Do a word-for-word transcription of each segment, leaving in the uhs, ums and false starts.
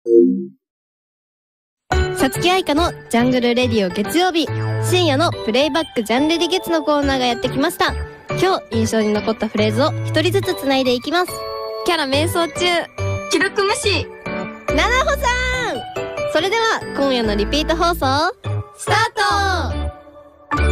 さつきあいかのジャングルレディオ月曜日、深夜のプレイバックジャンレディ月のコーナーがやってきました。今日印象に残ったフレーズを一人ずつつないでいきます。 キャラ瞑想中、記録無視、 ななほさん。それでは今夜のリピート放送スター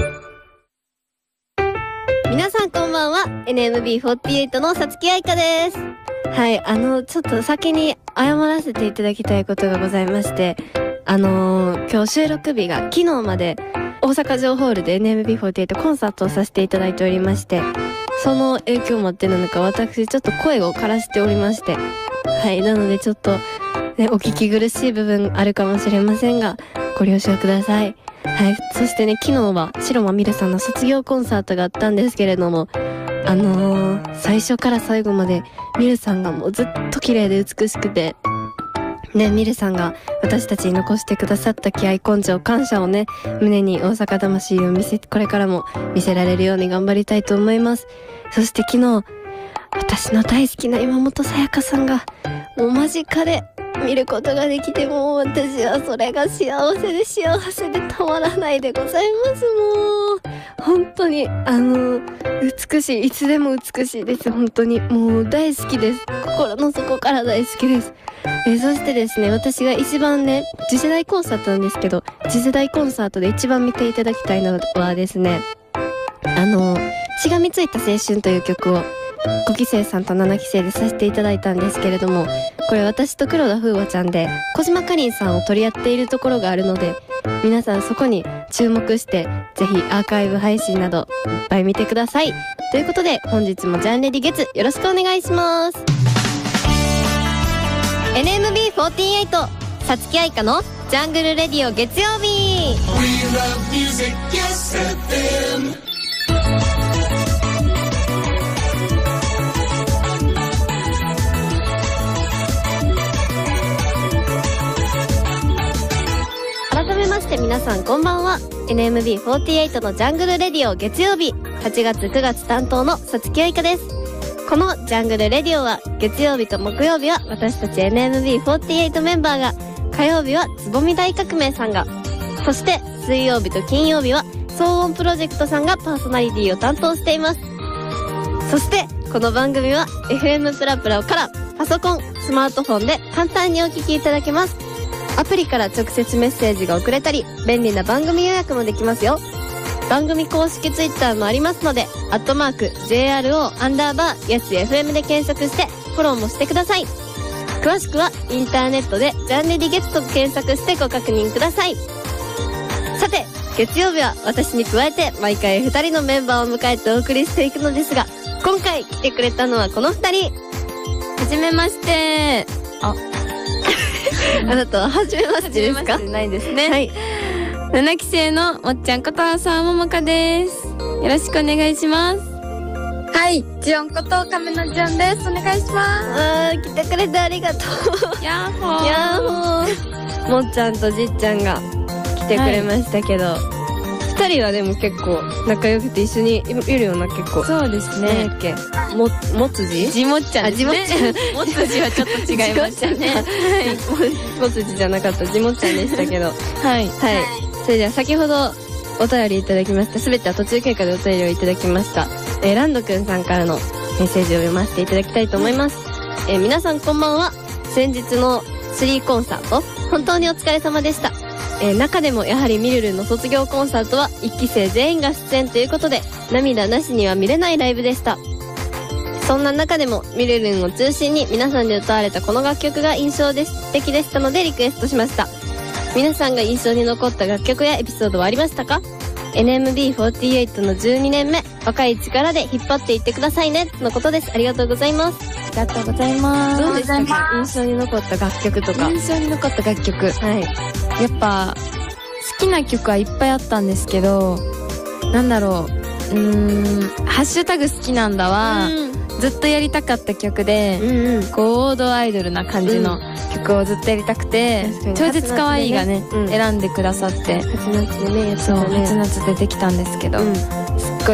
ト。皆さんこんばんは。 エヌエムビーフォーティーエイト のさつきあいかです。はい、あのちょっと先に謝らせていただきたいことがございまして、あのー、今日収録日が昨日まで大阪城ホールで エヌエムビーフォーティーエイト コンサートをさせていただいておりまして、その影響もあってなのか私ちょっと声を枯らしておりまして、はい、なのでちょっとね、お聞き苦しい部分あるかもしれませんがご了承ください。はい、そしてね、昨日は白間みるさんの卒業コンサートがあったんですけれども、あのー、最初から最後までみるさんがもうずっと綺麗で美しくてね、みるさんが私たちに残してくださった気合、根性、感謝をね、胸に大阪魂を見せ、これからも見せられるように頑張りたいと思います。そして昨日、私の大好きな今本さやかさんが、もう間近で見ることができて、もう私はそれが幸せで幸せでたまらないでございます。もう、本当に、あの、美しい、いつでも美しいです。本当に、もう大好きです。心の底から大好きです。えー、そしてですね、私が一番ね、次世代コンサートなんですけど、次世代コンサートで一番見ていただきたいのはですね、あの、しがみついた青春という曲をごきせいさんとななきせいでさせていただいたんですけれども、これ私と黒田風和ちゃんで小島かりんさんを取り合っているところがあるので、皆さんそこに注目してぜひアーカイブ配信などいっぱい見てください。ということで本日もジャンレディ月よろしくお願いします。 エヌエムビーフォーティーエイト さつきあいかのジャングルレディオ月曜日。 We love music, yes エフエム。改めまして皆さんこんばんは。 エヌエムビーフォーティーエイト のジャングルレディオ月曜日、はちがつくがつ担当のさつきあいかです。このジャングルレディオは月曜日と木曜日は私たち エヌエムビーフォーティーエイト メンバーが、火曜日はつぼみ大革命さんが、そして水曜日と金曜日は騒音プロジェクトさんがパーソナリティを担当しています。そしてこの番組は エフエム プラプラからパソコン、スマートフォンで簡単にお聞きいただけます。アプリから直接メッセージが送れたり、便利な番組予約もできますよ。番組公式ツイッターもありますので、アットマーク ジェイアールオー アンダーバー yes エフエム で検索してフォローもしてください。詳しくはインターネットでジャンレディゲットと検索してご確認ください。さて、月曜日は私に加えて毎回ふたりのメンバーを迎えてお送りしていくのですが、今回来てくれたのはこのふたり。 はじめまして。ああなたは初めましてですか？ 初めましてないですね。 はい。 ななきせいのもっちゃんこと沢ももかです。よろしくお願いします。 はい、ジオンこと亀のジオンです。お願いします。 あー、来てくれてありがとう。 やっほー。 やっほー。もっちゃんとじっちゃんが来てくれましたけど、はい、ふたりはでも結構仲良くて一緒にいるような、結構。 そうですね。 なんだっけ、も、もつじじもっちゃんですね。 あ、じもっちゃん。 もつじはちょっと違いましたね。はい。 もつじじゃなかった、じもっちゃんでしたけど。はい。はい。それでは先ほどお便りいただきました。すべては途中経過でお便りをいただきました。えー、ランドくんさんからのメッセージを読ませていただきたいと思います。えー、皆さんこんばんは。先日のスリーコンサート、本当にお疲れ様でした。えー、中でもやはりミルルンの卒業コンサートはいっきせい全員が出演ということで、涙なしには見れないライブでした。そんな中でもミルルンを中心に皆さんで歌われたこの楽曲が印象的でしたのでリクエストしました。皆さんが印象に残った楽曲やエピソードはありましたか？ エヌエムビーフォーティーエイト のじゅうにねんめ、若い力で引っ張っていってくださいねのことです。ありがとうございます。 ありがとうございます。 どうでしたか？印象に残った楽曲とか。 印象に残った楽曲。 はい。 やっぱ好きな曲はいっぱいあったんですけど、なんだろう、うーん、ハッシュタグ好きなんだは、ずっとやりたかった曲で、うんうん、こう王道アイドルな感じの曲をずっとやりたくて、うん、超絶可愛いがね、うん、選んでくださって、 はちなつでね、やつそう、はちなつでできたんですけど、うん、すっごい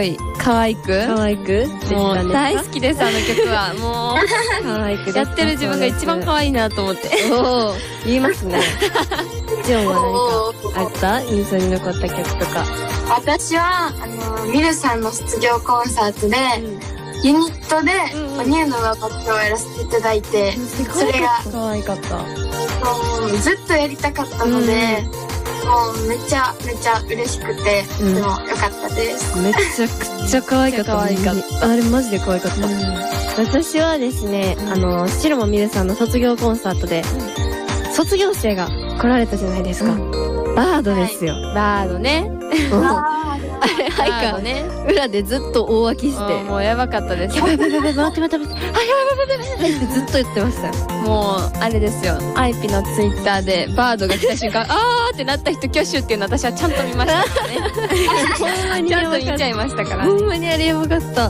可愛く可愛くできたもうんですか？ 大好きです、あの曲は。も可愛くできたうやってる自分が一番可愛いなと思って。 おお、言いますね。ジオンは何かあった印象に残った曲とか？ 私は、あの、ミルさんの卒業コンサートで、ユニットで、 うんうん、 ニューの楽曲をやらせていただいて、それが、 可愛かった。 もうずっとやりたかったので、うん、もうめっちゃめっちゃ嬉しくて、とても良かったです。 めちゃくちゃ可愛かった。可愛かった。あれマジで可愛かった。うん、私はですね、あの、白間みるさんの卒業コンサートで、うん、卒業生が来られたじゃないですか。うん、バードですよ。 はい、バードね。 あれ、はいか、ね、裏でずっと大泣きして。 もうやばかったです。 やばいやばいやばい、待って待って待って。あ、やばいやばいやばいってずっと言ってました。 もう、あれですよ。アイピのツイッターでバードが来た瞬間、あーってなった人挙手っていうの私はちゃんと見ましたからね。ほんまにちゃんと見ちゃいましたからね。 ほんまにあれやばかった。うん。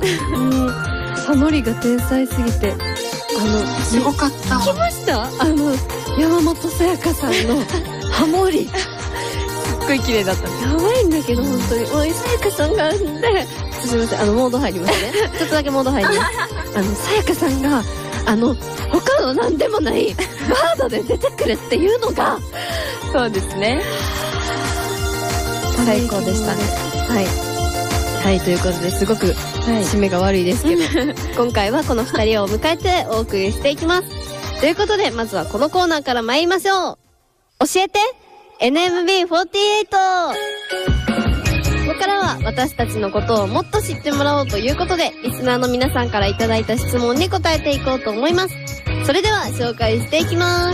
ハモリが天才すぎて。あの、 すごかった。 聞きました？あの、山本さやかさんのハモリ。 すっごい綺麗だった。 やばいんだけど、本当に。もう、さやかさんが、で、すみません、あの、モード入りますね。ちょっとだけモード入ります。あの、さやかさんが、あの、他の何でもない、バードで出てくるっていうのが、 そうですね。最高でしたね。 はい。はい、ということで、すごく、締めが悪いですけど、今回はこの二人を迎えてお送りしていきます。ということで、まずはこのコーナーから参りましょう。教えてエヌエムビーフォーティーエイト。 ここからは私たちのことをもっと知ってもらおうということで、リスナーの皆さんからいただいた質問に答えていこうと思います。それでは紹介していきます。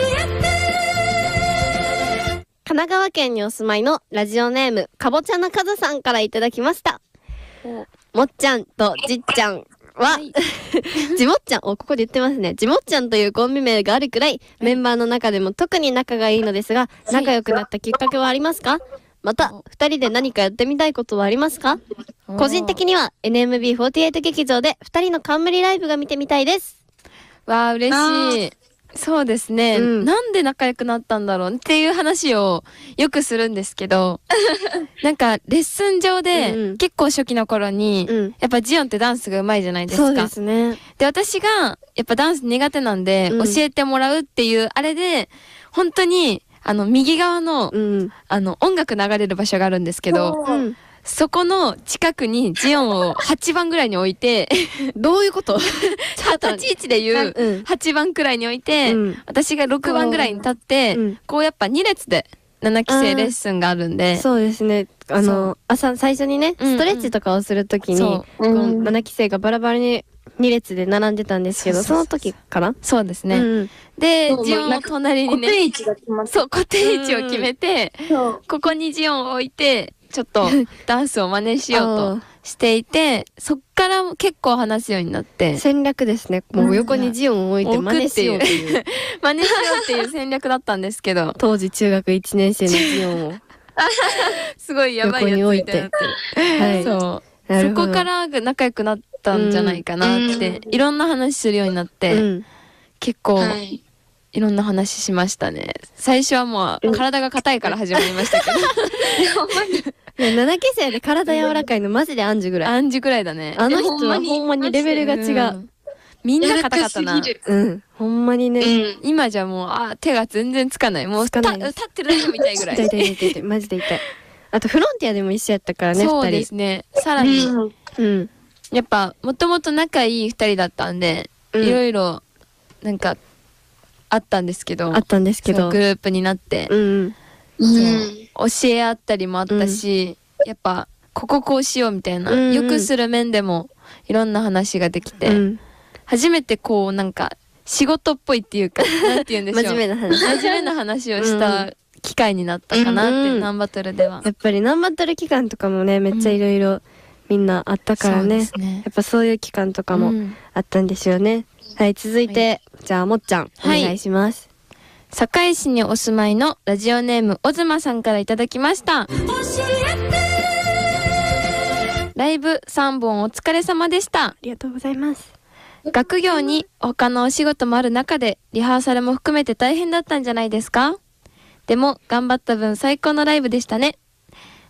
神奈川県にお住まいのラジオネームかぼちゃなかずさんからいただきました。もっちゃんとじっちゃんは、はい、じもっちゃん、お、ここで言ってますね。じもっちゃんというコンビ名があるくらい、メンバーの中でも特に仲がいいのですが、仲良くなったきっかけはありますか？また、二人で何かやってみたいことはありますか？個人的には エヌエムビーフォーティーエイト 劇場で二人の冠ライブが見てみたいです。 わー、嬉しい。そうですね、うん、なんで仲良くなったんだろうっていう話をよくするんですけどなんかレッスン上で、うん、結構初期の頃に、うん、やっぱジオンってダンスが上手いじゃないですか。 そうですね。 で、私がやっぱダンス苦手なんで、うん、教えてもらうっていうあれで本当にあの右側の、うん、あの音楽流れる場所があるんですけど、うんそこの近くにジオンをはちばんぐらいに置いてどういうこと立ち位置で言うはちばんくらいに置いて、うん、私がろくばんぐらいに立って、うん、こうやっぱに列でななきせいレッスンがあるんで。 そうですね。あの朝最初にねストレッチとかをするときに、うんうん、こうななきせいがバラバラにに列で並んでたんですけど、その時かな。 そうですね、うん、でジオンの隣にね固定位置が決まってそう固定位置を決めて、うん、ここにジオンを置いてちょっとダンスを真似しようとしていてそっから結構話すようになって。 戦略ですね。もう横にジオンを置いて真似しようっていう真似しようっていう戦略だったんですけど当時中学いちねん生のジオンをすごいやばいやつみたいになってる、はい、そうそこから仲良くなったんじゃないかなって、うん、いろんな話するようになって、うん、結構、はいいろんな話しましたね。最初はもう体が硬いから始まりましたけどななきせいで体柔らかいのマジでアンジュぐらい。 アンジュぐらいだね。 あの人はほんまにレベルが違う、うん、 みんな硬かったな。 うんほんまにね、うん、 今じゃもうあ手が全然つかない。もう立ってるみたいぐらい。 痛い痛い痛い痛いマジで痛い。あとフロンティアでも一緒やったからね。 そうですね。さらに、うんうん、やっぱもともと仲いいふたりだったんで、うん、いろいろなんかあったんですけどあったんですけどグループになって、うんうん、教え合ったりもあったし、うん、やっぱこここうしようみたいな、うんうん、よくする面でもいろんな話ができて、うん、初めてこうなんか仕事っぽいっていうかなんて言うんでしょう真面目な話真面目な話をした機会になったかなって、うん、ナンバトルではやっぱりナンバトル期間とかもねめっちゃいろいろみんなあったからね、うん、ねやっぱそういう期間とかもあったんでしょうね、うん、はい続いて、はいじゃあもっちゃんお願いします、 はい、堺市にお住まいのラジオネームおずまさんからいただきました。ライブさんぼんお疲れ様でした。 ありがとうございます。 学業に他のお仕事もある中でリハーサルも含めて大変だったんじゃないですか？でも頑張った分最高のライブでしたね。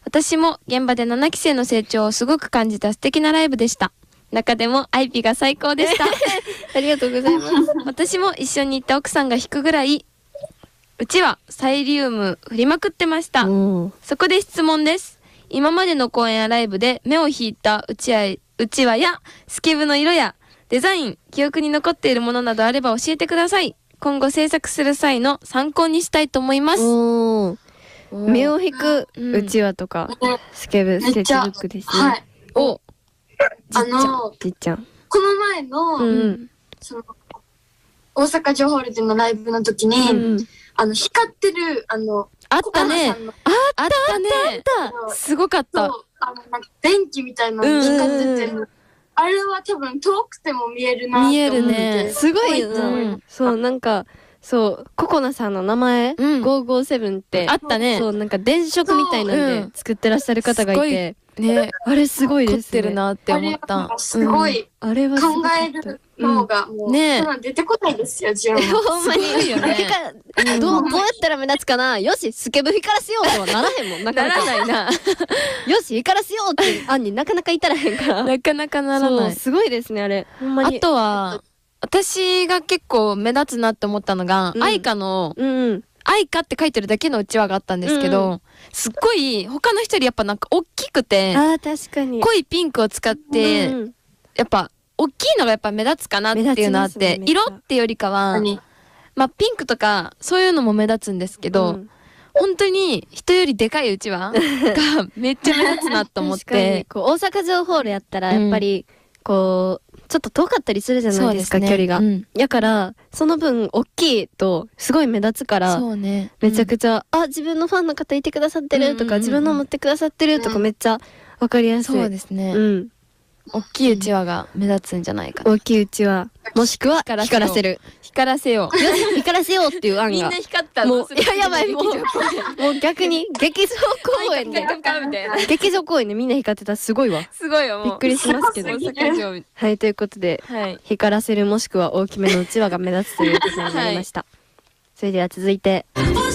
私も現場でななき生の成長をすごく感じた素敵なライブでした。中でもアイピーが最高でした。 ありがとうございます。 私も一緒に行った奥さんが弾くぐらいうちはサイリウム振りまくってました。そこで質問です。今までの公演やライブで目を引いたうちわ、うちわやスケブの色やデザイン、記憶に残っているものなどあれば教えてください。今後制作する際の参考にしたいと思います。 お目を引くうちわとか、うん、スケブ、スケッチブックですね。はい、おあのじっちゃん。 この前の、うん、その大阪城ホールでのライブの時に、うん、あの光ってるあのあったね。あったね。あった。すごかった。 あのなんか電気みたいなの光ってて、うん、あれは多分遠くても見えるなって思って。見えるね。 すごいよな、うん。そうなんかそうココナさんの名前、うん、ごーごーセブンってあったね。 そうなんか電飾みたいなんで作ってらっしゃる方がいて。ね、あれすごいですね。 凝ってるなって思った。 すごい。あれは考えるのがもうね、出てこないですよ。自分ほんまによね。どうどうやったら目立つかな。よしスケブ光らせようとはならへんもん。なかなかないな。よし光らせようって案になかなか至らへんから。 なかなかならない。 すごいですねあれ。ほんまに。 あとは私が結構目立つなって思ったのがアイカの。アイカって書いてるだけのうちわがあったんですけど、うん、すっごい他の人よりやっぱなんか大きくて、 あ確かに濃いピンクを使って、うん、やっぱ大きいのがやっぱ目立つかなっていうのあって、ね、色ってよりかは、まあピンクとかそういうのも目立つんですけど、うん、本当に人よりでかいうちわがめっちゃ目立つなと思ってこう大阪城ホールやったらやっぱりこう、うんちょっと遠かったりするじゃないですか、距離が。だから、その分、大きいと、すごい目立つから、めちゃくちゃ、あ、自分のファンの方いてくださってるとか、自分の持ってくださってるとか、めっちゃわかりやすい。 そうですね。うん。大きいうちわが目立つんじゃないかな。 大きいうちわ。もしくは、光らせる。 光らせよう。 光らせようっていう案が。 みんな光ったもう、いや、やばい、もう、もう逆に、劇場公演で、劇場公演でみんな光ってたらすごいわ。 すごいわ、もう。 びっくりしますけど。はい、ということで、光らせるもしくは大きめのうちわが目立つということになりました。それでは続いて。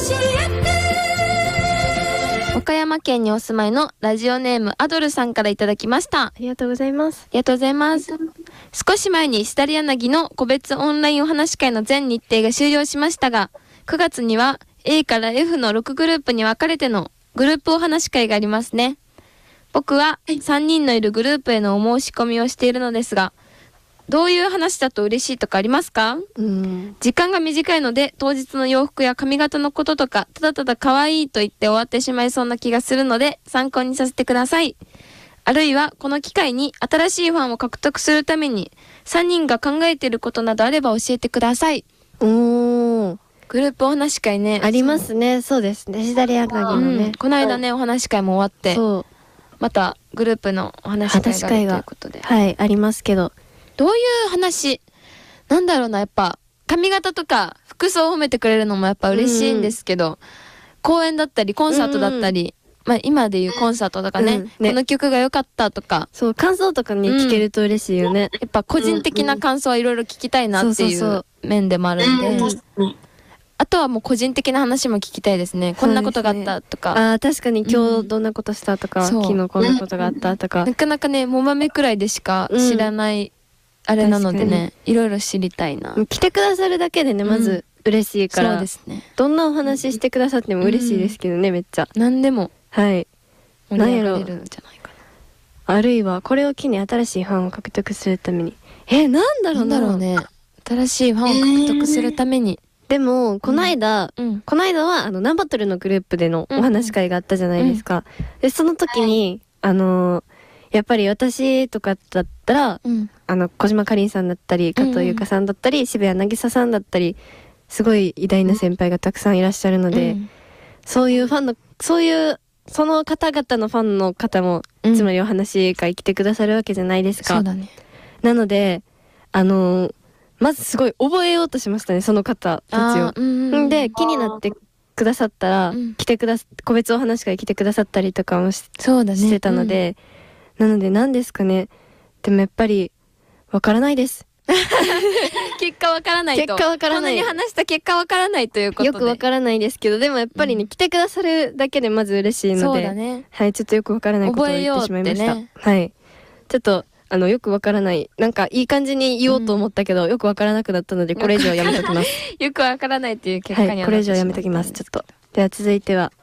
岡山県にお住まいのラジオネームアドルさんからいただきました。 ありがとうございます。 ありがとうございます。少し前にシダリヤナギの個別オンラインお話会の全日程が終了しましたが、くがつには A から F のろくグループに分かれてのグループお話会がありますね。僕はさんにんのいるグループへのお申し込みをしているのですが、どういう話だと嬉しいとかありますか？うん、時間が短いので当日の洋服や髪型のこととかただただ可愛いと言って終わってしまいそうな気がするので参考にさせてください。あるいはこの機会に新しいファンを獲得するためにさんにんが考えていることなどあれば教えてください。 おー、 グループお話会ね、 ありますね。そうですね、シダリヤナギのね、 うん、この間ねお話会も終わって、そうまたグループのお話会があるということで、 はいありますけど、 どういう話なんだろうな、やっぱ髪型とか服装を褒めてくれるのもやっぱ嬉しいんですけど、うん、公演だったりコンサートだったり、うん、まあ今でいうコンサートとかね、うんね、この曲が良かったとか、 そう感想とかに聞けると嬉しいよね、 うん、やっぱ個人的な感想はいろいろ聞きたいなっていう面でもあるんで、あとはもう個人的な話も聞きたいですね。こんなことがあったとか、 ね、あ確かに今日どんなことしたとか、うん、昨日こんなことがあったとか、 なかなかねもまめくらいでしか知らない、うんあれなのでね、いろいろ知りたいな。 来てくださるだけでね、まず嬉しいから、 そうですね。 どんなお話してくださっても嬉しいですけどね、めっちゃ。 何でも。 はい。 盛り上がれるんじゃないかな。あるいは、これを機に新しいファンを獲得するために。え、なんだろうな。 なんだろうね。新しいファンを獲得するために。 でも、この間、この間は、あの、ナンバトルのグループでのお話会があったじゃないですか。で、その時に、あの、やっぱり私とかだったら、うん、あの小島かりんさんだったり加藤優香さんだったり、うんうん、渋谷渚さんだったりすごい偉大な先輩がたくさんいらっしゃるので、うん、そういうファンのそういうその方々のファンの方も、うん、つまりお話会来てくださるわけじゃないですか。 そうだね。 なのであのー、まずすごい覚えようとしましたね、その方たちを。んで気になってくださったら、うん、来てくだ個別お話会来てくださったりとかも し, そうだ、ね、してたので、うんなので何ですかね。でもやっぱりわからないです。 結果わからないと。 結果わからない。 こんなに話した結果わからないということで。 よくわからないですけど、でもやっぱりね、うん、来てくださるだけでまず嬉しいので。 そうだね。 はい、ちょっとよくわからないことを言ってしまいました。ね、はい。ちょっと、あの、よくわからない。なんか、いい感じに言おうと思ったけど、うん、よくわからなくなったので、これ以上やめときます。 よくわからないっていう結果にはなってしまった、はい、 これ以上やめときます。ちょっと。では続いては。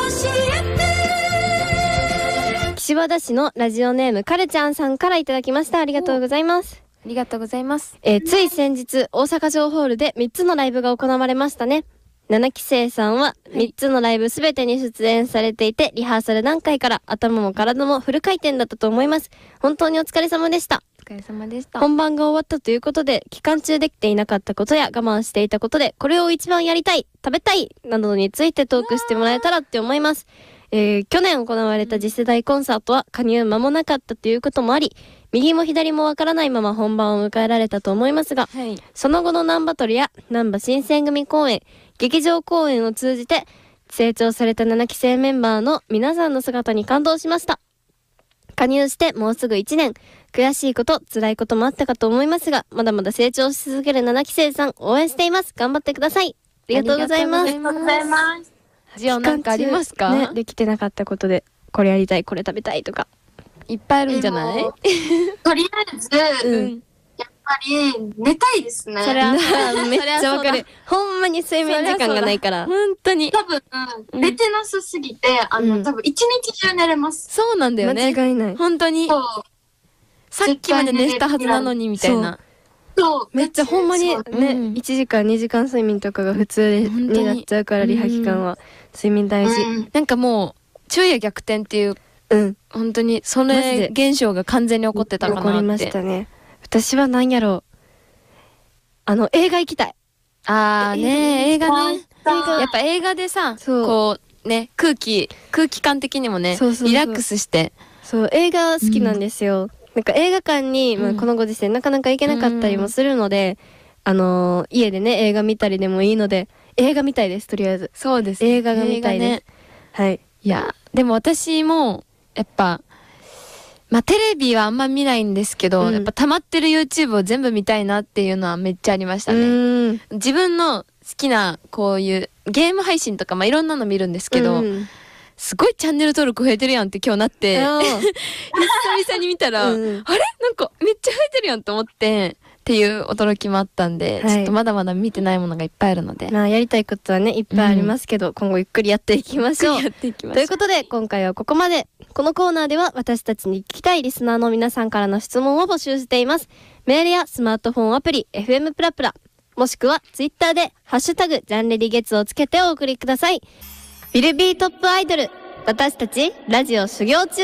岸和田市のラジオネーム、カルちゃんさんからいただきました。ありがとうございます。 ありがとうございます。 えー、つい先日、大阪城ホールでみっつのライブが行われましたね。ななき生さんはみっつのライブすべてに出演されていて、リハーサル段階から頭も体もフル回転だったと思います。本当にお疲れ様でした。 お疲れ様でした。 本番が終わったということで、期間中できていなかったことや我慢していたことで、これを一番やりたい、食べたい、などについてトークしてもらえたらって思います。えー、去年行われた次世代コンサートは加入間もなかったということもあり、右も左もわからないまま本番を迎えられたと思いますが、はい、その後のナンバトルやナンバ新選組公演、劇場公演を通じて成長されたななき生メンバーの皆さんの姿に感動しました。加入してもうすぐいちねん、悔しいこと、辛いこともあったかと思いますが、まだまだ成長し続けるななき生さん、応援しています。頑張ってください。ありがとうございます。 ありがとうございます。 ジオなんかありますか？ ね、できてなかったことで、これやりたい、これ食べたいとか。 いっぱいあるんじゃない？ とりあえず、うん、やっぱり寝たいですね。 それはめっちゃわかる。ほんまに睡眠時間がないから。 本当に。 多分、うん、寝てなさすぎて、あの、うん、多分一日中寝れます。 そうなんだよね。 間違いない。 本当に。そう。さっきまで寝てたはずなのにみたいな。 そう。 めっちゃほんまにね、うん、いちじかんにじかん睡眠とかが普通になっちゃうから、リハ期間は。睡眠大事。 うん、なんかもう、昼夜逆転っていう、うん、本当にそれ現象が完全に起こってたかなって。 起こりましたね。私は何やろう。あの、映画行きたい。 あーね、映画ね。やっぱ映画でさ、こうね、空気、空気感的にもね、そうそうそう、リラックスして。 そう、映画好きなんですよ。うん、なんか映画館に、まあ、このご時世なかなか行けなかったりもするので、うん、あのー、家でね、映画見たりでもいいので、映画見たいです、とりあえず。 そうです。 映画が見たいです。ね、はい。 いや、でも私も、やっぱ、まあ、テレビはあんま見ないんですけど、うん、やっぱ溜まってる YouTube を全部見たいなっていうのはめっちゃありましたね。自分の好きな、こういうゲーム配信とか、まあ、いろんなの見るんですけど、うん、すごいチャンネル登録増えてるやんって今日なって、久々に見たら、うん、あれなんかめっちゃ増えてるやんと思って、っていう驚きもあったんで、はい、ちょっとまだまだ見てないものがいっぱいあるので、 まあやりたいことはねいっぱいありますけど、うん、今後ゆっくりやっていきましょう。やっていきましょう。ということで今回はここまで。このコーナーでは私たちに聞きたいリスナーの皆さんからの質問を募集しています。メールやスマートフォンアプリ エフエム プラプラ、もしくはツイッターでハッシュタグジャンレディ月をつけてお送りください。ウィルビートップアイドル、私たちラジオ修行中。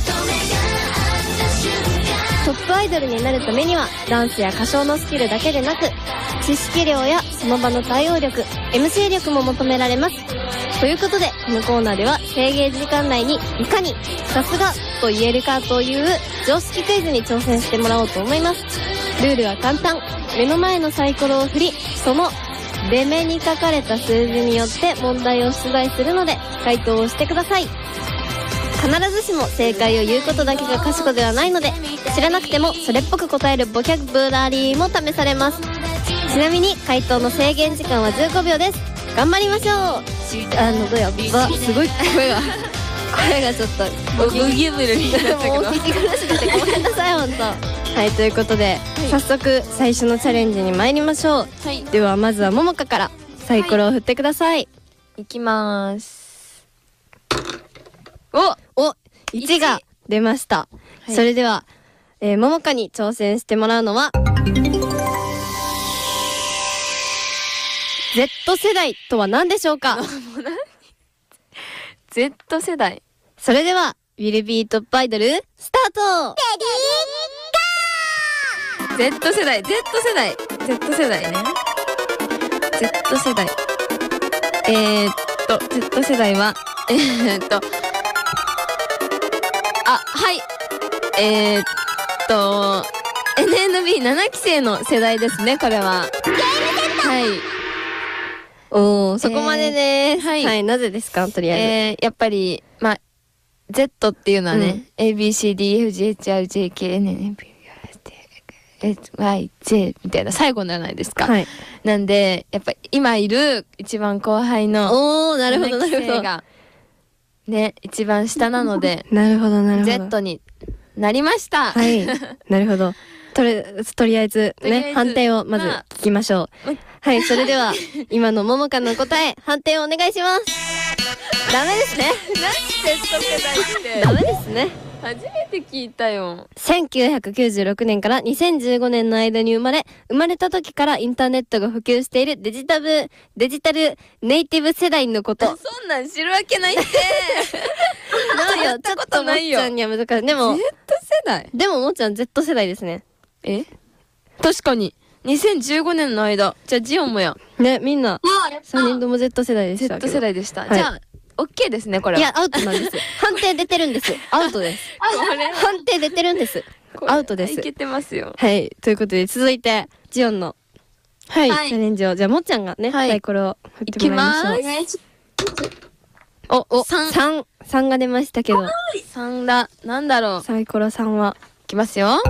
トップアイドルになるためにはダンスや歌唱のスキルだけでなく、知識量やその場の対応力、 エムシー 力も求められます。ということでこのコーナーでは制限時間内にいかにさすがと言えるかという常識クイズに挑戦してもらおうと思います。ルールは簡単。目の前のサイコロを振り、その出目に書かれた数字によって問題を出題するので回答をしてください。必ずしも正解を言うことだけが賢ではないので、知らなくてもそれっぽく答えるボキャブラリーも試されます。ちなみに回答の制限時間はじゅうごびょうです。頑張りましょう。あのどうやばすごい声が声がちょっとブギブルになっちゃうけど、 もう聞き苦しくてごめんなさい本当。はい、ということで、はい、早速最初のチャレンジに参りましょう。はい、ではまずはももかからサイコロを振ってください。 はい、いきまーす。 おおいちが出ました。はい、それでは、えー、ももかに挑戦してもらうのはZ 世代とは何でしょうか？ Z 世代。 それではウィルビートップアイドルスタート。 レディーゴー。 Z 世代 Z 世代 Z 世代ね。 Z 世代えー、っと Z 世代はえー、っとあ、はい。えー、っと、エヌエヌビーなな 期生の世代ですね、これは。はい。 おー、そこまでです。 はい。 はい、なぜですか、とりあえず。 えー、やっぱり、まあ、Z っていうのはね、うん、エービーシーディーエフジーエイチアイジェーケーエルエムエヌオーピーエワイジェー みたいな最後じゃないですか。 はい。 なんで、やっぱ今いる一番後輩のおー、なるほど、なるほど。 がね、一番下なので、 なるほど、なるほど。 Z になりました。 はい。なるほど。とり、とりあえずね、判定をまず聞きましょう。はい、それでは、今のももかの答え、判定をお願いします。ダメですね。 なんで Z 世代ってダメですね。 初めて聞いたよ。 せんきゅうひゃくきゅうじゅうろくねんからにせんじゅうごねんの間に生まれ、生まれた時からインターネットが普及しているデジタル、デジタルネイティブ世代のこと。 そんなん知るわけないって。 なんよ、ちょっともっちゃんには難しい。でも、 Z 世代でももっちゃん Z 世代ですね。 え確かに。にせんじゅうごねんの間。じゃあジオンもや。 ね、みんな、 あやったさんにんとも Z 世代でしたけど。 Z 世代でした。 はいじゃあ、OK ですね、これは。 いや、アウトなんです。判定出てるんです。アウトです。 これは判定出てるんです。アウトですい。けてますよ。 はい。ということで、続いて、ジオンの、はい、 はいチャレンジを。じゃあ、もっちゃんがね、 はいサイコロを振ってもらいましょう。 お願いしお、 お、 さん。 三、三が出ましたけど、 さんだ。なんだろう。 サイコロさんは、 いきますよ。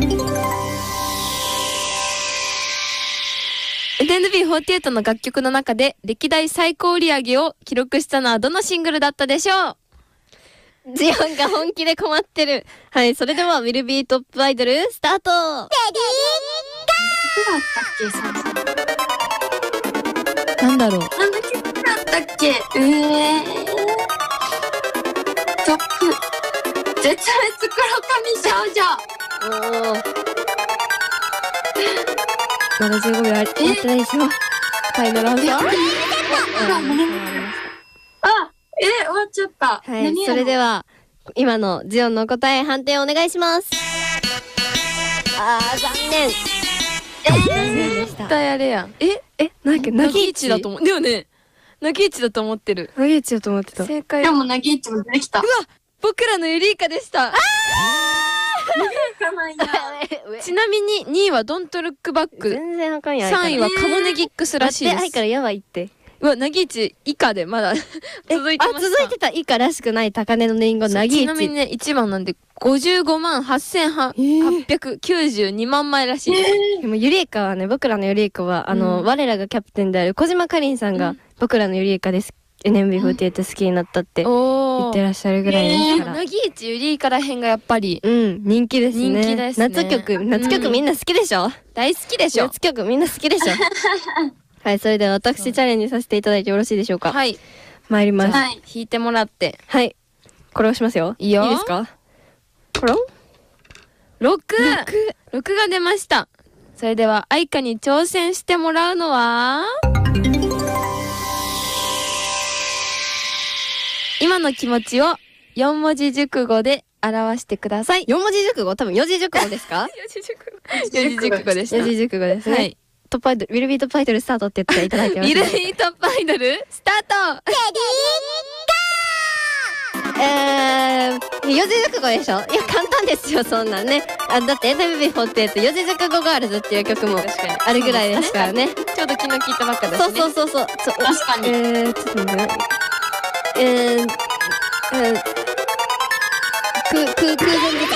エヌエヌビーフォーティーエイト の楽曲の中で歴代最高売上を記録したのはどのシングルだったでしょう？ ジオンが本気で困ってる。はい、それでは、ウィルビートップアイドル、スタート。 なんだろう。 なんだっけだったっけえー。トップ。絶滅黒髪少女。 おー。まだじゅうごびょうあり、待ってないでしょ。ファイナルアンサー。 あ、え、終わっちゃった。 はい、それでは。 は、今のジオンの答え、判定お願いします。あー、残念。残念でした。 絶対あれやん。ええ、なんか、 ナギナギイチイチだと思う。だよね。ナギイチだと思ってる。 ナギイチだと思ってた。 正解。 でも、なぎいちも出てきた。 うわ僕らのユリイカでした。あかないや。 ちなみににいはドントルックバック。 全然あかんやん。 さんいはカモネギックスらしいで待って、はいからす。 やばいって。 うわ、ナギイチ以下でまだ続いてました。 あ、続いてた。以下らしくない高値の年号、ナギイチ。 ちなみにね、いちばんなんでごじゅうごまんはっせんはっぴゃくきゅうじゅうにまんまいらしいです。 でも、ユリイカはね、僕らのユリイカは、あの、 うん我らがキャプテンである小島かりんさんが、僕らのユリイカです。エヌエヌビーフォーティーエイト 好きになったって言おー。 ってらっしゃるぐらいですから。 ナギイチユリイカらへんがやっぱりうん、人気ですね。 人気ですね夏曲、夏曲みんな好きでしょ、 大好きでしょ。 夏曲みんな好きでしょはい、それでは私チャレンジさせていただいてよろしいでしょうか。 はい。 参ります。 はい。 弾いてもらって。 はい。これ押しますよ。 いいよいいですか？コロンろく。ろくが出ました。それでは、愛花に挑戦してもらうのは、今の気持ちをよんもじ熟語で表してください。 よん文字熟語、多分よ字熟語ですか？ 四字熟語。四字熟語でした。 よ字熟語ですね。 はい。 トップアイドル、ウィルビートップアイドルスタートって言っていただいてます、 ウィルビートップアイドル、スタート。 えー、四字熟語でしょ？いや、簡単ですよ、そんなんね。あ、だって エヌエヌビーフォーティーエイト 四字熟語ガールズっていう曲も確かにあるぐらいですからね。 ちょうど昨日聞いたばっかだしね。 そうそうそうそう。そう確かに。 えー、ちょっと待ってね。えー、えー、く、く、空前絶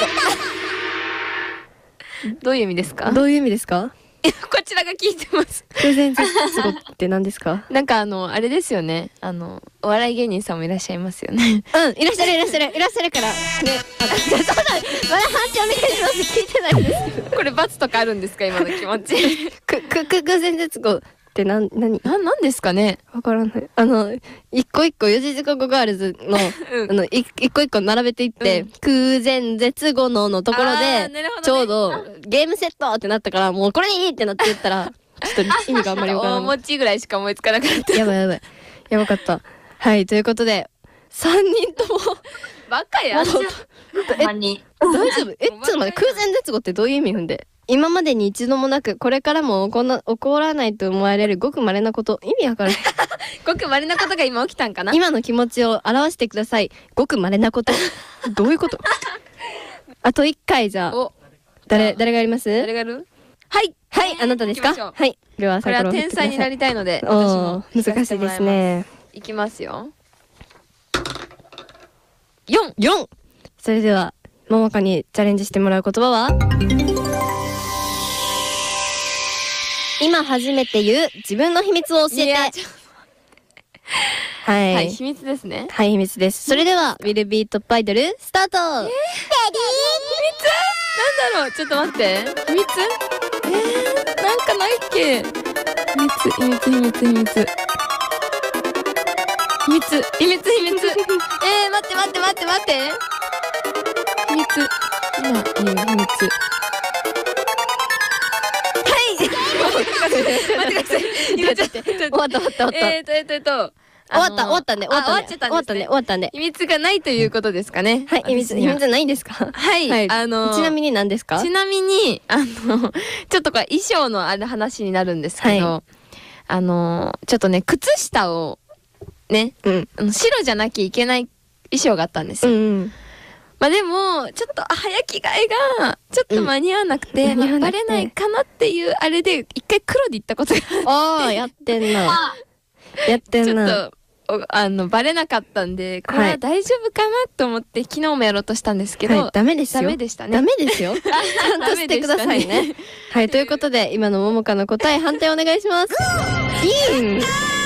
どういう意味ですか？ 後。どういう意味ですか？ こちらが聞いてます。 空前絶後って何ですか？ なんかあの、あれですよね。あの、お笑い芸人さんもいらっしゃいますよね。 うん、いらっしゃるいらっしゃるいらっしゃるから。ね。あ、そうだ、まだ判定お願いします。聞いてないです。 これ罰とかあるんですか今の気持ち。 く、く、く、空前絶後ってなん、何な、なんですかね。 わからない。あの、一個一個四字熟語ガールズの、 うんあの、い一個一個並べていって、 うん空前絶後ののところあでー、なるほどねちょうどゲームセットってなったから、もうこれでいいってなって言ったら、ちょっと意味があんまりわから大ない。 餅ぐらいしか思いつかなかった。 やばいやばい。やばかった。はい、ということで、三人とも、 バカや。 ほんまに。 大丈夫え、ちょっと待って、空前絶後ってどういう意味踏んで？今までに一度もなく、これからも起こな起こらないと思われるごく稀なこと。意味わかる？ ごく稀なことが今起きたんかな。 今の気持ちを表してください。ごく稀なこと。どういうこと？あと一回じゃあ、 お、 誰、誰がやります？ 誰がやる？はい。 はい、あなたですか？ 行きましょうはい。では、 これは天才になりたいので、私もおー、難しいです。ね。 いきますよ。よん。 よん! それでは、ももかにチャレンジしてもらう言葉は？ 今初めて言う自分の秘密を教えて。はい、 はい、秘密ですね。 はい、秘密です。それでは Will Be Topアイドルスタート。えー、レディー。秘密なんだろう、ちょっと待って。秘密えー、なんかないっけ。秘密秘密秘密秘密秘密秘密秘密えー、待って待って待って待って秘密今言う秘密はい待ってください今ちょっと終わった終わった終わった。 えーとえーとえーと終わった終わったね終わったね終わっちゃったんですね。終わったね終わったね。 秘密がないということですかね。 はい、秘密秘密ないんですか。 はい、あのちなみに何ですか。 ちなみにあのちょっとこれ衣装のある話になるんですけど、あのちょっとね靴下をね、白じゃなきゃいけない衣装があったんですよ。まあでもちょっと早着替えがちょっと間に合わなくてバレないかなっていうあれで一回黒で行ったことがあって、 ああやってんなやってんな。 ちょっとあのバレなかったんで、これは大丈夫かなと思って昨日もやろうとしたんですけど、 ダメですよ。 ダメでしたね。 ダメですよ。ちゃんとしてくださいね。はい、ということで今のももかの答え判定お願いします。いいんい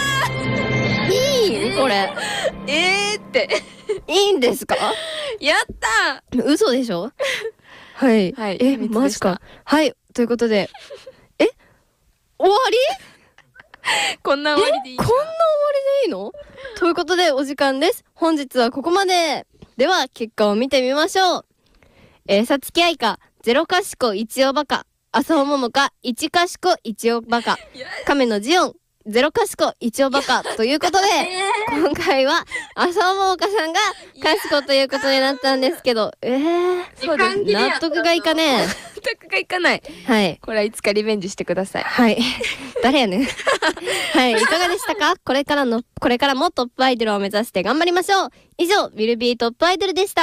いんこれ。 えーっていいんですか。 やったー。嘘でしょ。はい。え、マジか。はい、ということで、え、終わり？ こんな終わりでいいこんな終わりでいいの？ということでお時間です。本日はここまで。では結果を見てみましょう。えー、さつきあいかゼロかしこいちおバカ、浅尾ももかいちかしこいちおバカ、亀のジオンゼロかしこいちおバカということで、今回は浅尾ももかさんがかしこということになったんですけど、えー、 そうです。 納得がいかねえ。 納得がいかない。 はい。 これはいつかリベンジしてください。 はい。誰やねん。はい。いかがでしたか？これからの、これからもトップアイドルを目指して頑張りましょう。以上、ウィルビートップアイドルでした。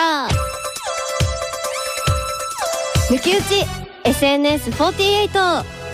抜き打ち エスエヌエスフォーティーエイト。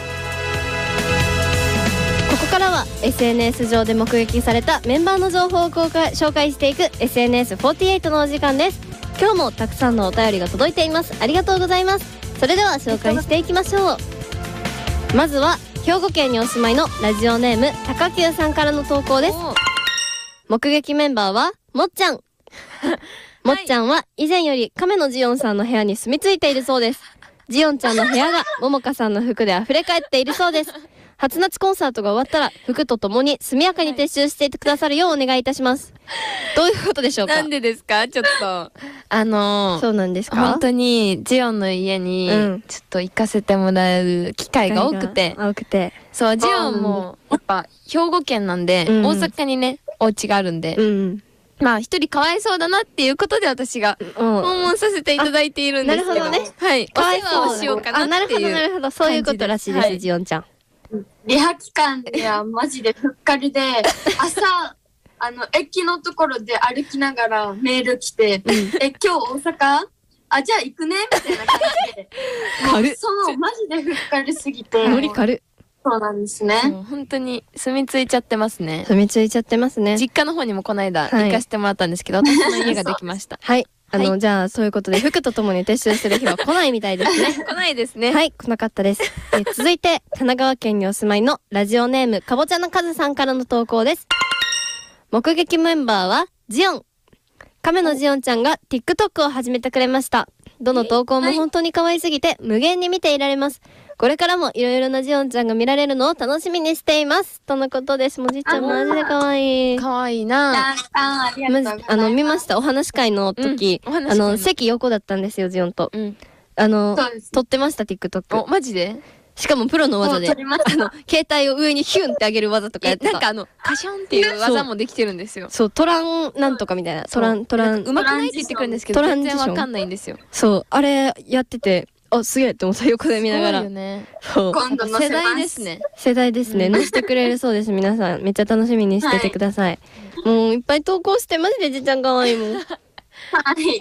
ここからは エスエヌエス 上で目撃されたメンバーの情報を公開紹介していく エスエヌエスフォーティーエイト のお時間です。今日もたくさんのお便りが届いています。ありがとうございます。それでは紹介していきましょう。まずは兵庫県にお住まいのラジオネームたかきゅうさんからの投稿です。目撃メンバーはもっちゃん。もっちゃんは以前より亀のジオンさんの部屋に住み着いているそうです。ジオンちゃんの部屋がももかさんの服で溢れ返っているそうです。初夏コンサートが終わったら服とともに速やかに撤収していてくださるようお願いいたします。どういうことでしょうか。 なんでですか。ちょっとあのー、 そうなんですか。 本当にジオンの家にちょっと行かせてもらう機会が多くて、 多くてそうジオンもやっぱ兵庫県なんで、うん、大阪にねお家があるんで、うん、まあ一人かわいそうだなっていうことで私が訪問させていただいているんですけど、なるほどね。はい、お世話をしようかなっていう。 なるほどなるほど、そういうことらしいです、はい、ジオンちゃん。 リハ期間ではマジでふっかりで、朝あの駅のところで歩きながらメール来て、え今日大阪あじゃあ行くねみたいな感じで、軽っ。そうマジでふっかりすぎて。 ノリ軽っ。 そうなんですね。 本当に住み着いちゃってますね。 住み着いちゃってますね。 実家の方にもこの間行かせてもらったんですけど、私の家ができました。 はい。あの、はい、じゃあそういうことで服とともに撤収する日は来ないみたいですね。 来ないですね。 はい、来なかったです。え続いて神奈川県にお住まいのラジオネームかぼちゃのカズさんからの投稿です。目撃メンバーはジオン。亀のジオンちゃんが TikTok を始めてくれました。どの投稿も本当に可愛すぎて無限に見ていられます。これからもいろいろなジオンちゃんが見られるのを楽しみにしています。とのことです。もじちゃんマジで可愛い。 可愛いな。 ああの見ました。お話会の時、うん、あの席横だったんですよジオンと。うん、あの撮ってました TikTok。 おマジで？ しかもプロの技で、あの携帯を上にヒュンって上げる技とかやってた。 なんかあのカシャンっていう技もできてるんですよ。 そうトランなんとかみたいな。トラントランうまくないって言ってくるんですけど全然わかんないんですよ。 そうあれやってて。あ、すげえって思った。横で見ながら。 そう。今度の世代ですね。 世代ですね。乗せてくれるそうです。皆さんめっちゃ楽しみにしててください。もういっぱい投稿してマジでじっちゃん可愛いもん。 はい。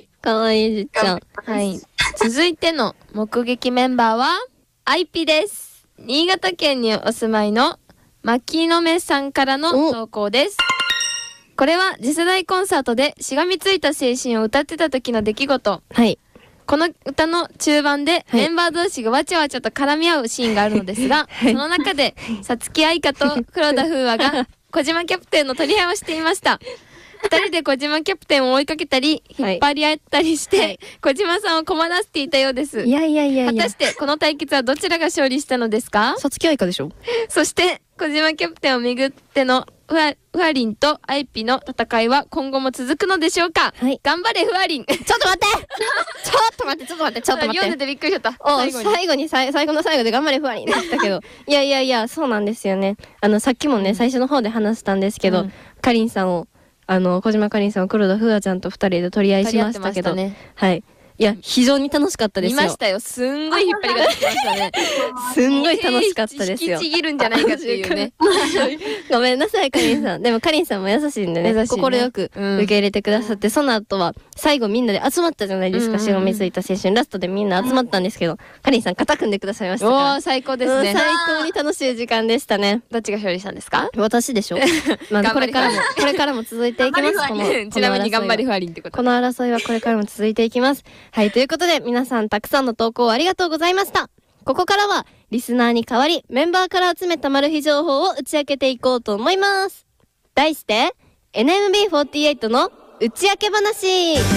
可愛いじっちゃん。 はい。続いての目撃メンバーはアイピです。新潟県にお住まいの牧野目さんからの投稿です。これは次世代コンサートでしがみついた青春を歌ってた時の出来事。 はい。 この歌の中盤ではいメンバー同士がわちゃわちゃと絡み合うシーンがあるのですが、 はいその中でさつきあいかと黒田風和が小島キャプテンの取り合いをしていました。二人で小島キャプテンを追いかけたり引っ張り合ったりして、 はい小島さんを困らせていたようです。 いやいやいやいや果たしてこの対決はどちらが勝利したのですか？ さつきあいかでしょ。 そして小島キャプテンをめぐってのふわふわりんとあいぴの戦いは今後も続くのでしょうか？ はい。 頑張れふわりん。ちょっちょっと待ってちょっと待ってちょっと待ってちょっと待って読んでてびっくりしちゃった。 お最後に最後にさい最後の最後で頑張れふわりになったけどいやいやいやそうなんですよね。あのさっきもね、 うん最初の方で話したんですけど、 うんかりんさんをあの小島かりんさんを黒田ふわちゃんとふたりで取り合いしましたけど、 取り合ってましたね。 はい。いや非常に楽しかったですよ。 見ましたよ。すんごい引っ張りが出てきましたね。 すんごい楽しかったですよ。 引きちぎるんじゃないかっていうね。 ごめんなさいかりんさん。でもかりんさんも優しいんでね、 優しいね快くうん受け入れてくださって、その後は最後みんなで集まったじゃないですか。 うんうんうん白身ついた青春ラストでみんな集まったんですけど、かりんさん肩組んでくださいましたから。 おー、最高ですね。 うん最高に楽しい時間でしたね。 どっちが勝利したんですか？ 私でしょ。まあ頑張りこれからもこれからも続いていきます。このちなみに頑張りこの争いはふわりんってこと。 この争いはこれからも続いていきます。はいということで皆さんたくさんの投稿ありがとうございました。ここからはリスナーに代わりメンバーから集めたマル秘情報を打ち明けていこうと思います。題して エヌエムビーフォーティーエイト の打ち明け話。さ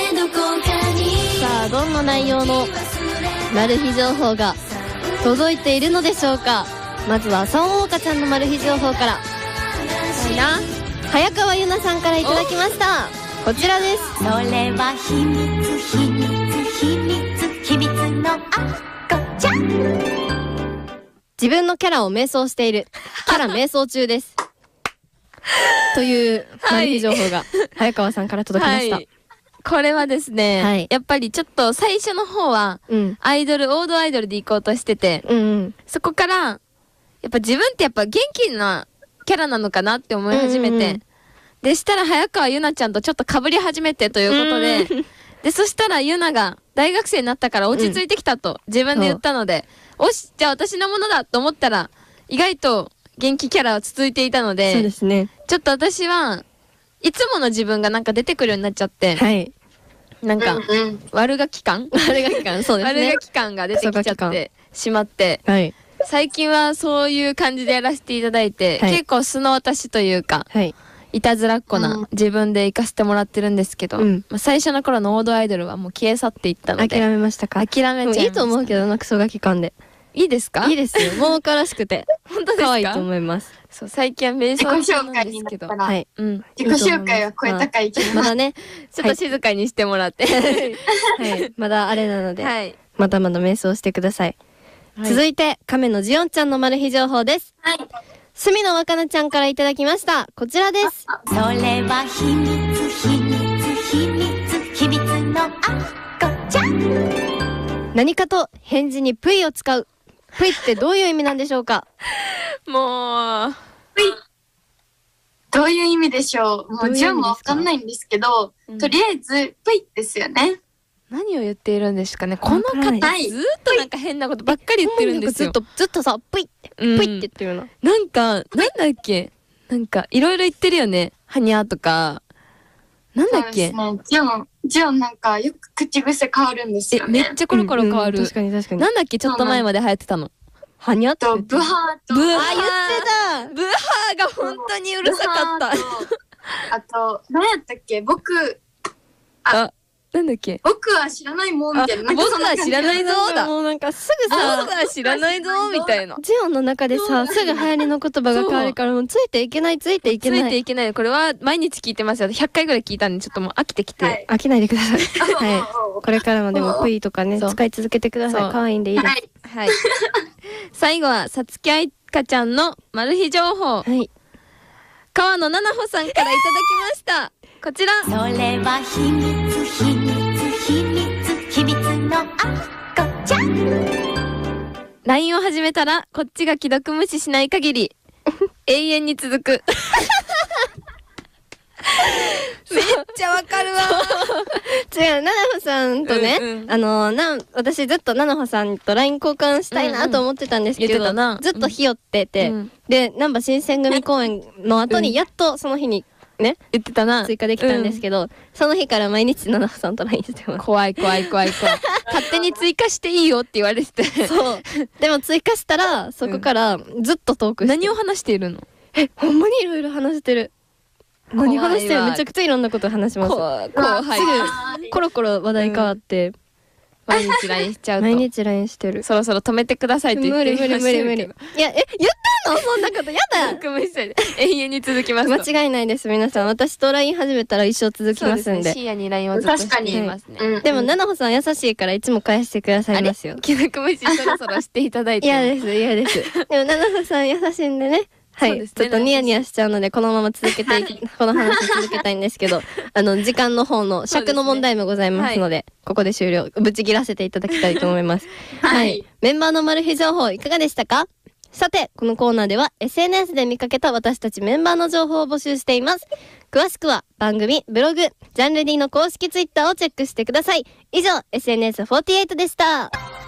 あどんな内容のマル秘情報が届いているのでしょうか。まずはさんおうかちゃんのマル秘情報から。 いいな。 早川ゆなさんからいただきました。こちらです。 それは秘密秘密秘密秘密のあっこちゃん。 自分のキャラを迷走している。キャラ迷走中です。というマル秘情報が早川さんから届きました。 はい。これはですね、 はいやっぱりちょっと最初の方はうん。 アイドル、王道アイドルで行こうとしてて、 うんうん。 そこから、やっぱ自分ってやっぱ元気なキャラなのかなって思い始めて、 うんうんうんでしたら早川ゆなちゃんとちょっと被り始めてということで、 うんで、そしたらゆなが大学生になったから落ち着いてきたと自分で言ったので、おし、じゃあ私のものだと思ったら、意外と元気キャラは続いていたので、 そうですね。 ちょっと私はいつもの自分がなんか出てくるようになっちゃって、 はい。 なんか、 うんうん悪ガキ感悪ガキ感、そうですね悪ガ。キ感が出てきちゃクソガキってしまって、 はい。 最近はそういう感じでやらせていただいて、 はい結構素の私というか、 はい。 いたずらっ子うなん自分で行かせてもらってるんですけど、 うんまあ、最初の頃の王道アイドルはもう消え去っていったので、 諦めましたか。 諦めちゃいました。 でもいいと思うけどな、クソガキ感で。 いいですか？ いいですよ。もうからしくて。 本当ですか？ 可愛いと思います。 そう、最近は瞑自己想中な紹介にんですけど、 なったら、 はい。 うん。 自己紹介は声高いけど、 まだね、 ちょっと静かにしてもらって。 はい。まだあれなので、 はい。 まだまだ瞑想してください。続いて、亀のジオンちゃんのマル秘情報です。 はい。 すみのわかなちゃんからいただきました。こちらです。 それは秘密秘密秘密秘密のあっこちゃん。 何かと返事にプイを使う。プイってどういう意味なんでしょうか。 もう、 どういう意味でしょう。もどういう意味ですかうジオンもわかんないんですけど、 うんとりあえず、ぷいですよね。 何を言っているんですかね。このわから方ないずーっとなんか変なことばっかり言ってるんですよ。 ずっと、ずっとさ、プイって、 うんプイって言ってるの。 なんか、なんだっけなんか、いろいろ言ってるよね。はにゃーとか。なんだっけ、 そうですね。ジオン、ジオンなんかよく口癖変わるんですえ、 よね。 めっちゃコロコロ変わる。 うんうん確かに確かに。 なんだっけちょっと前まで流行ってたの。 はにゃって言と、 ってブハーと、 ブハーあ、言ってた。 ブハーが本当にうるさかった。 ブハーとあと、何やったっけ僕、 あ、なんだっけ僕は知らないもんみたいな。なんかそんな感じ僕は知らないぞだもうなんかすぐ僕さ、 は知らないぞみたいな。 ジオンの中でさ、すぐ流行りの言葉が変わるから、もうついていけない、ついていつけない。 いていけない。これは毎日聞いてますよ。ひゃっかいぐらい聞いたんで、ちょっともう飽きてきて。 はい飽きないでください。はい。これからもでも、プイとかね、 そう使い続けてください。 そう可愛いんでいいです。 はい。 はい。最後は、さつきあいかちゃんのマル秘情報。 はい。 川野七穂さんからいただきました。こちら。 それは秘密秘密秘密秘密のあっこちゃん。 ライン を始めたら、こっちが既読無視しない限り、永遠に続く。めっちゃわかるわ。 違う、ナナホさんとね、 うんうんあの、なん、私ずっとナナホさんと ライン 交換したいなと思ってたんですけど、 うんうん言ってたなずっとひよってて、 うんで、なんば新選組公演の後にやっとその日にね言ってたな。 追加できたんですけど、その日から毎日七穂さんと ライン してます。 怖い怖い怖い怖い。勝手に追加していいよって言われてて。 そうでも追加したらそこからずっとトークして、 何を話しているの？ えほんまにいろいろ話してる。何話してる？めちゃくちゃいろんなこと話します。 怖い怖い。 すぐコロコロ話題変わって、 毎日 ライン しちゃうと。 毎日 ライン してる。 そろそろ止めてくださいって言って無理無理無理無理。いやえ言ったのそんなことやだ。 永遠に続きます。 間違いないです皆さん。私と ライン 始めたら一生続きますんで。 深夜に ライン をずっとしていますね。 でも七穂さん優しいからいつも返してくださいますよ。 既読無視そろそろしていただいて。 嫌です嫌です。でも七穂さん優しいんでね。はい、ちょっとニヤニヤしちゃうのでこのまま続けていきこの話続けたいんですけど、あの時間の方の尺の問題もございますので、ここで終了、ぶち切らせていただきたいと思います。はい、メンバーのマル秘情報いかがでしたか？さてこのコーナーでは エスエヌエス で見かけた私たちメンバーの情報を募集しています。詳しくは番組ブログジャンレディの公式ツイッターをチェックしてください。以上 エスエヌエスフォーティーエイト でした。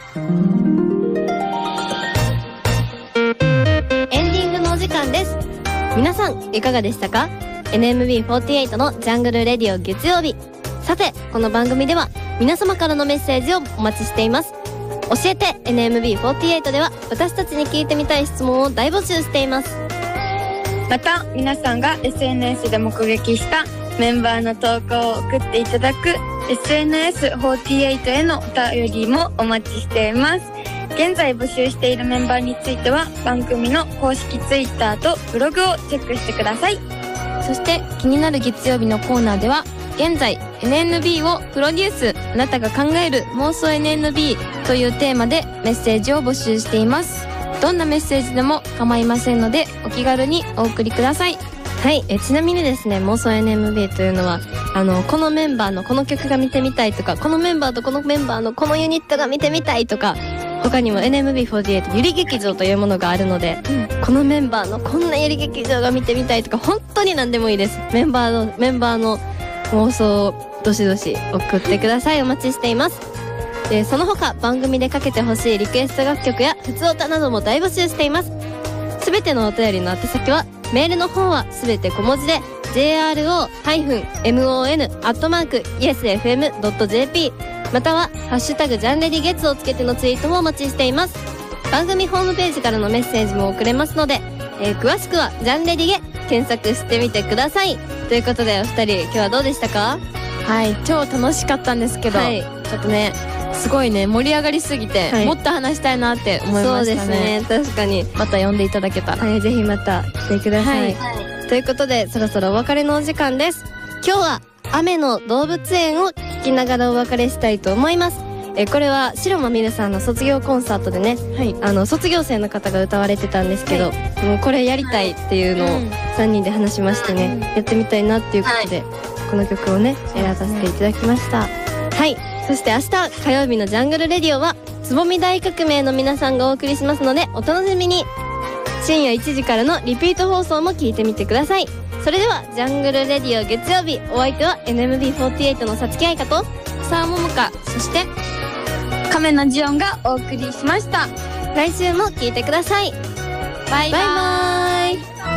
エンディングのお時間です。皆さんいかがでしたか？ エヌエムビーフォーティーエイト のジャングルレディオ月曜日。さてこの番組では皆様からのメッセージをお待ちしています。教えて エヌエムビーフォーティーエイト では私たちに聞いてみたい質問を大募集しています。 また皆さんが エスエヌエス で目撃したメンバーの投稿を送っていただく エスエヌエスフォーティーエイト へのお便りもお待ちしています。現在募集しているメンバーについては番組の公式ツイッターとブログをチェックしてください。 そして気になる月曜日のコーナーでは現在 エヌエヌビー をプロデュース、あなたが考える妄想 エヌエヌビー というテーマでメッセージを募集しています。どんなメッセージでも構いませんのでお気軽にお送りください。 はい、えちなみにですね妄想 エヌエヌビー というのはあのこのメンバーのこの曲が見てみたいとか、このメンバーとこのメンバーのこのユニットが見てみたいとか、他にも エヌエムビーフォーティーエイト ゆり劇場というものがあるので、うん、このメンバーのこんなゆり劇場が見てみたいとか本当に何でもいいです。メンバーのメンバーの妄想をどしどし送ってください。お待ちしています。でその他番組でかけてほしいリクエスト楽曲やふつおたなども大募集しています。すべてのお便りの宛先はメールの方はすべて小文字で ジェイアールオーエムオーエヌ アットマーク イエスエフエム ドット ジェーピー またはハッシュタグジャンレディ月をつけてのツイートもお待ちしています。番組ホームページからのメッセージも送れますので、えー、詳しくはジャンレディゲ検索してみてください。ということでお二人今日はどうでしたか？ はい、超楽しかったんですけど、はい、ちょっとねすごいね盛り上がりすぎて、はい、もっと話したいなって思いましたね。 そうですね、確かにまた呼んでいただけたら、はい、ぜひまた来てください、はい、ということでそろそろお別れのお時間です。今日は雨の動物園を聞きながらお別れしたいと思います。えこれは白間みるさんの卒業コンサートでね、はい、あの卒業生の方が歌われてたんですけど、はい、もうこれやりたいっていうのをさんにんで話しましてね、うん、やってみたいなっていうことで、はい、この曲をね選ばせていただきました、はい。そして明日火曜日のジャングルレディオはつぼみ大革命の皆さんがお送りしますのでお楽しみに。深夜いちじからのリピート放送も聞いてみてください。それではジャングルレディオ月曜日、お相手は エヌエムビーフォーティーエイト のさつきあいかとさあももか、そして亀のジオンがお送りしました。 来週も聞いてください。 バイバイ。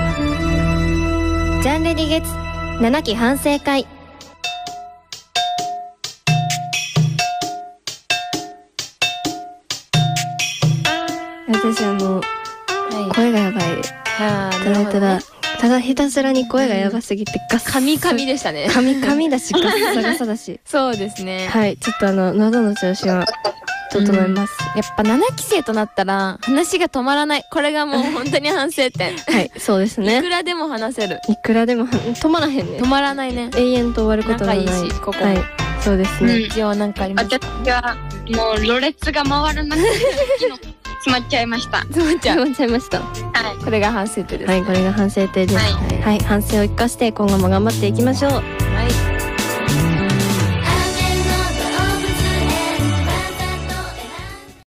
ジャンレディ月ななき反省会。私あの、はい、声がやばい。 あただただただひたすらに声がやばすぎてガッカミカミでしたね。 カミカミだしガッサガサだしそうですね。 はい、ちょっとあの喉の調子は整います、 うん、やっぱななき生となったら話が止まらない。これがもう本当に反省点はいそうですね。 いくらでも話せる。 いくらでも止まらへんね。 止まらないね。 永遠と終わることがない。 仲いいしここ、 はい、そうですね。 一応なんかありますか？ 私はもうろれつが回らなくて詰まっちゃいました。 詰まっちゃう。 詰まっちゃいました。 はい。 これが反省点です。 はい、これが反省点です。 はい、 はい、反省を生かして今後も頑張っていきましょう。